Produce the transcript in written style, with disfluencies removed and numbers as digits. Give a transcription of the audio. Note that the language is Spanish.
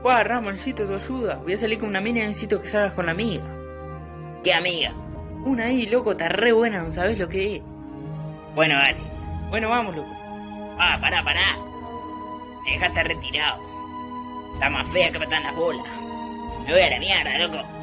Guau, Ramos, necesito tu ayuda. Voy a salir con una mina y necesito que salgas con la amiga. ¿Qué amiga? Una ahí, loco, está re buena, no sabes lo que es. Bueno, dale. Bueno, vamos, loco. Ah, pará. Me dejaste retirado. Está más fea que patar las bolas. Me voy a la mierda, loco.